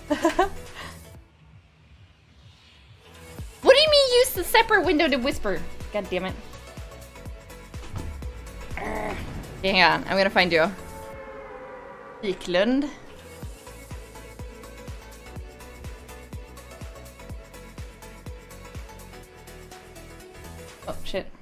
What do you mean use the separate window to whisper? God damn it. Hang on, I'm gonna find you. Wiklund. Oh shit.